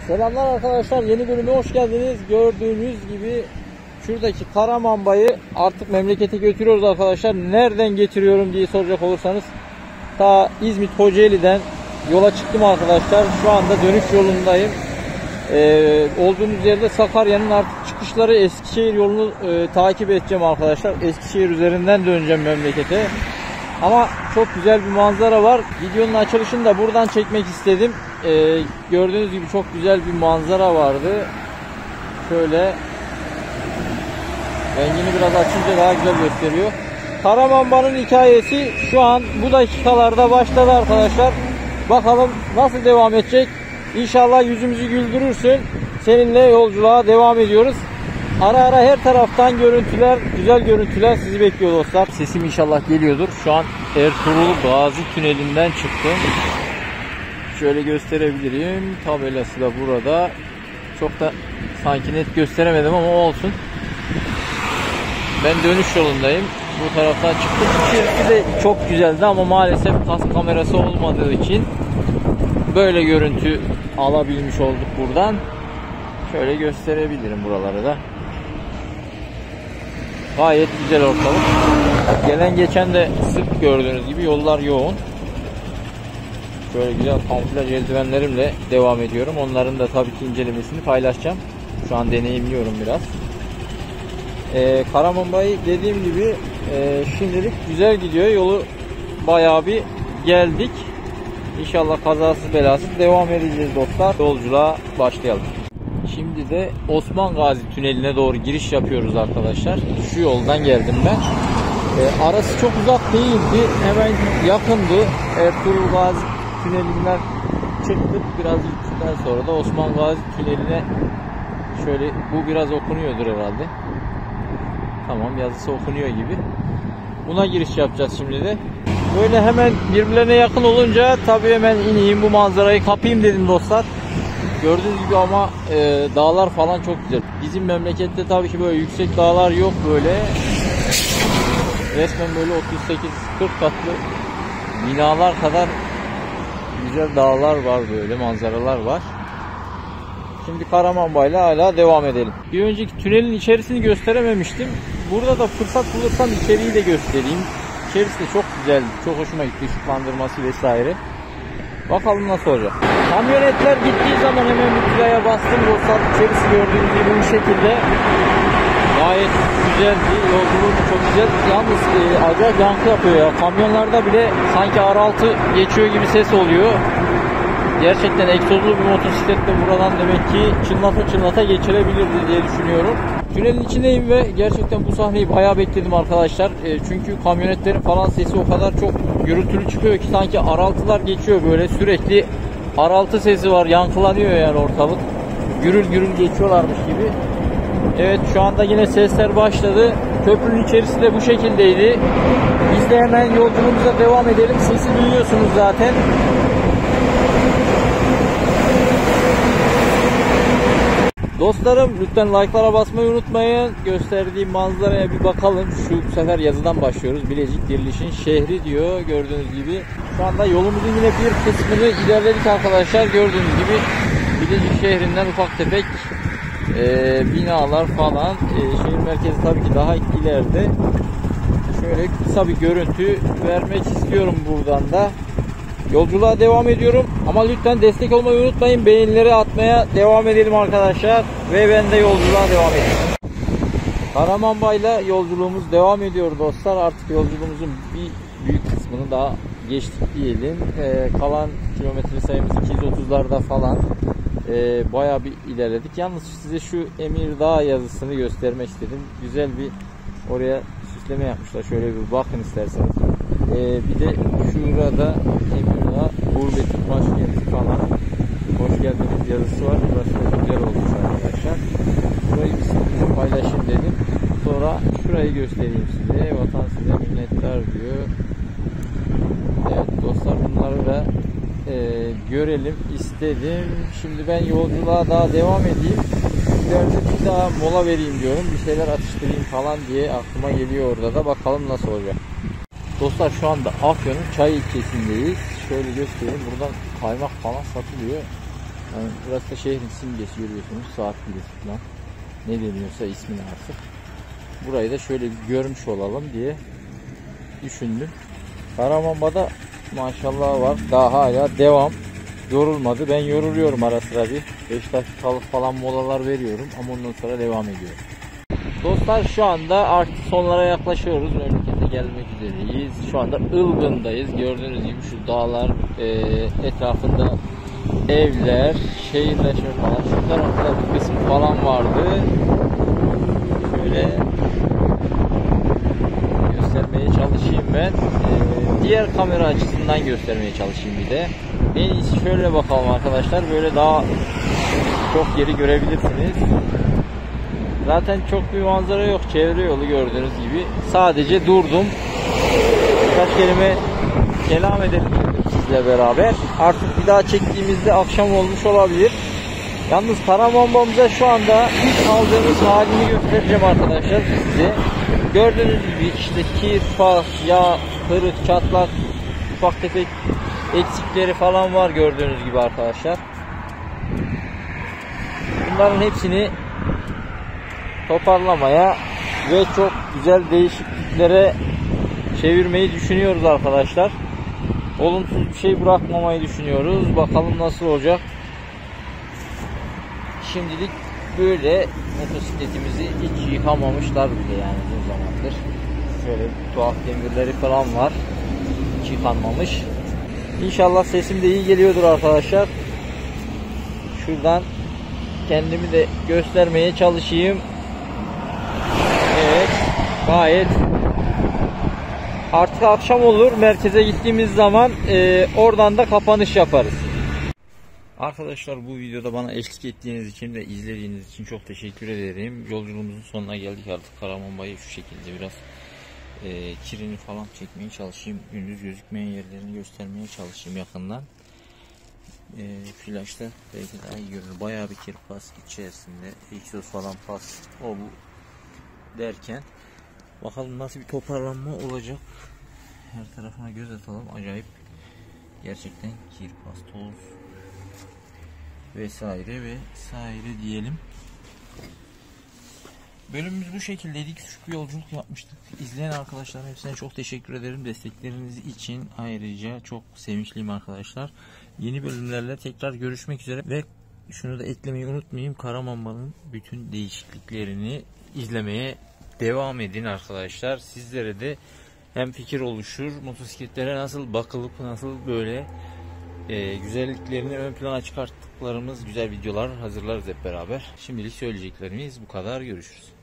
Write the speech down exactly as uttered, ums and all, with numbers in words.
Selamlar arkadaşlar, yeni bölüme hoş geldiniz. Gördüğünüz gibi şuradaki Karamamba'yı artık memlekete götürüyoruz arkadaşlar. Nereden getiriyorum diye soracak olursanız ta İzmit Kocaeli'den yola çıktım arkadaşlar. Şu anda dönüş yolundayım. Ee, olduğumuz yerde Sakarya'nın artık çıkışları Eskişehir yolunu e, takip edeceğim arkadaşlar. Eskişehir üzerinden döneceğim memlekete. Ama çok güzel bir manzara var. Videonun açılışını da buradan çekmek istedim. Ee, gördüğünüz gibi çok güzel bir manzara vardı. Şöyle rengini biraz açınca daha güzel gösteriyor. Karamamba'nın hikayesi şu an bu dakikalarda başladı arkadaşlar. Bakalım nasıl devam edecek. İnşallah yüzümüzü güldürürsün. Seninle yolculuğa devam ediyoruz. Ara ara her taraftan görüntüler, güzel görüntüler sizi bekliyor dostlar. Sesim inşallah geliyordur. Şu an Ertuğrul Gazi Tüneli'nden çıktım. Şöyle gösterebilirim. Tabelası da burada. Çok da sanki net gösteremedim ama olsun. Ben dönüş yolundayım. Bu taraftan çıktım. İçerisi de çok güzeldi ama maalesef kas kamerası olmadığı için böyle görüntü alabilmiş olduk buradan. Şöyle gösterebilirim buraları da. Gayet güzel ortalık. Gelen geçen de sık gördüğünüz gibi yollar yoğun. Şöyle güzel kamuflaj eldivenlerimle devam ediyorum. Onların da tabii ki incelemesini paylaşacağım. Şu an deneyimliyorum biraz. Ee, Karamamba'yı dediğim gibi e, şimdilik güzel gidiyor. Yolu bayağı bir geldik. İnşallah kazasız belasız devam edeceğiz dostlar. Yolculuğa başlayalım. Şimdi de Osman Gazi Tüneli'ne doğru giriş yapıyoruz arkadaşlar. Şu yoldan geldim ben. E, arası çok uzak değildi. Hemen yakındı. Ertuğrul Gazi Tüneli'nden çıktık. Biraz gittikten sonra da Osman Gazi Tüneli'ne şöyle, bu biraz okunuyordur herhalde. Tamam, yazısı okunuyor gibi. Buna giriş yapacağız şimdi de. Böyle hemen birbirlerine yakın olunca tabii hemen ineyim, bu manzarayı kapayım dedim dostlar. Gördüğünüz gibi ama e, dağlar falan çok güzel. Bizim memlekette tabii ki böyle yüksek dağlar yok böyle. Resmen böyle otuz sekiz kırk katlı binalar kadar güzel dağlar var, böyle manzaralar var. Şimdi Karamamba'yla hala devam edelim. Bir önceki tünelin içerisini gösterememiştim. Burada da fırsat bulursam içeriği de göstereyim. İçerisi de çok güzel, çok hoşuma gitti, ışıklandırması vesaire. Bakalım nasıl olacak. Kamyonetler gittiği zaman hemen bir playa bastım dostlar. İçerisi gördüğünüz gibi bu şekilde. Gayet güzeldi. Yolculuğu çok güzel. Yalnız e, acayip yankı yapıyor ya. Kamyonlarda bile sanki R altı geçiyor gibi ses oluyor. Gerçekten egzozlu bir motosikletle buradan demek ki çınlata çınlata geçirebilirdi diye düşünüyorum. Tünelin içindeyim ve gerçekten bu sahneyi bayağı bekledim arkadaşlar. E, çünkü kamyonetlerin falan sesi o kadar çok gürültülü çıkıyor ki sanki R altılar geçiyor böyle, sürekli R altı sesi var, yankılanıyor yani ortalık. Gürül gürül geçiyorlarmış gibi. Evet, şu anda yine sesler başladı. Köprünün içerisi de bu şekildeydi. Biz de hemen yolculuğumuza devam edelim. Sesi duyuyorsunuz zaten. Dostlarım, lütfen like'lara basmayı unutmayın. Gösterdiğim manzaraya bir bakalım. Şu bu sefer yazıdan başlıyoruz. Bilecik Diriliş'in şehri diyor gördüğünüz gibi. Şu anda yolumuzun yine bir kısmını ilerledik arkadaşlar. Gördüğünüz gibi Bilecik şehrinden ufak tefek e, binalar falan. E, şehir merkezi tabii ki daha ileride. Şöyle kısa bir görüntü vermek istiyorum buradan da. Yolculuğa devam ediyorum ama lütfen destek olmayı unutmayın. Beğenileri atmaya devam edelim arkadaşlar ve ben de yolculuğa devam edeyim. Karamamba'yla yolculuğumuz devam ediyor dostlar. Artık yolculuğumuzun bir büyük kısmını daha geçtik diyelim. Ee, kalan kilometre sayımız iki yüz otuzlarda falan. Ee, bayağı bir ilerledik. Yalnız size şu Emirdağ yazısını göstermek istedim. Güzel bir oraya süsleme yapmışlar. Şöyle bir bakın isterseniz. Ee, bir de şurada Emirdağ Gurbetin başkenti falan. Hoş geldiniz yazısı var. Burası da güzel olmuş arkadaşlar. Burayı bir sizinle paylaşayım dedim. Sonra şurayı göstereyim size. Vatan size minnettar diyor. Evet dostlar, bunları da e, görelim istedim. Şimdi ben yolculuğa daha devam edeyim. İleride bir daha mola vereyim diyorum. Bir şeyler atıştırayım falan diye aklıma geliyor orada da. Bakalım nasıl olacak. Dostlar, şu anda Afyon'un Çay ilçesindeyiz. Şöyle göstereyim. Buradan kaymak falan satılıyor. Yani burası da şehrin simgesi, görüyorsunuz. Saat kulesi falan. Ne deniyorsa ismini artık. Burayı da şöyle bir görmüş olalım diye düşündüm. Kahramanmaraş'ta maşallah var. Daha hala devam. Yorulmadı. Ben yoruluyorum ara sıra bir. beş dakikalık falan molalar veriyorum. Ama ondan sonra devam ediyorum. Dostlar şu anda artık sonlara yaklaşıyoruz. Memlekete gelmek üzereyiz. Şu anda Ilgın'dayız. Gördüğünüz gibi şu dağlar, e, etrafında evler, şehirleşme falan. Şu tarafta bir kısmı falan vardı. Şöyle göstermeye çalışayım ben. E, diğer kamera açısından göstermeye çalışayım bir de. En iyisi şöyle bakalım arkadaşlar. Böyle daha çok yeri görebilirsiniz. Zaten çok bir manzara yok. Çevre yolu gördüğünüz gibi. Sadece durdum. Birkaç kelime kelam edelim sizle beraber. Artık bir daha çektiğimizde akşam olmuş olabilir. Yalnız Kahramanmaraş'ta şu anda ilk aldığımız halini göstereceğim arkadaşlar size. Gördüğünüz gibi işte kir, pas, yağ, kırık, çatlak, ufak tefek eksikleri falan var gördüğünüz gibi arkadaşlar. Bunların hepsini toparlamaya ve çok güzel değişikliklere çevirmeyi düşünüyoruz arkadaşlar. Olumsuz bir şey bırakmamayı düşünüyoruz. Bakalım nasıl olacak. Şimdilik böyle. Motosikletimizi hiç yıkamamışlar bile yani bu zamandır. Şöyle tuhaf demirleri falan var. Hiç yıkanmamış. İnşallah sesim de iyi geliyordur arkadaşlar. Şuradan kendimi de göstermeye çalışayım. Evet, gayet. Artık akşam olur. Merkeze gittiğimiz zaman e, oradan da kapanış yaparız. Arkadaşlar bu videoda bana eşlik ettiğiniz için ve izlediğiniz için çok teşekkür ederim. Yolculuğumuzun sonuna geldik artık. Kahramanmaraş'ı şu şekilde biraz e, kirini falan çekmeye çalışayım. Gündüz gözükmeyen yerlerini göstermeye çalışayım yakından. E, flaşta belki daha iyi görünür. Bayağı bir kir pas içerisinde. Egzoz falan pas. O bu derken bakalım nasıl bir toparlanma olacak. Her tarafına göz atalım. Acayip gerçekten kir, pas, toz vesaire vesaire diyelim. Bölümümüz bu şekildeydi. Küçük bir yolculuk yapmıştık. İzleyen arkadaşlarım hepsine çok teşekkür ederim. Destekleriniz için ayrıca çok sevinçliyim arkadaşlar. Yeni bölümlerle tekrar görüşmek üzere ve şunu da eklemeyi unutmayayım. Kahramanmaraş'ın bütün değişikliklerini izlemeye devam edin arkadaşlar. Sizlere de hem fikir oluşur, motosikletlere nasıl bakılıp nasıl böyle e, güzelliklerini ön plana çıkarttıklarımız güzel videolar hazırlarız hep beraber. Şimdilik söyleyeceklerimiz bu kadar. Görüşürüz.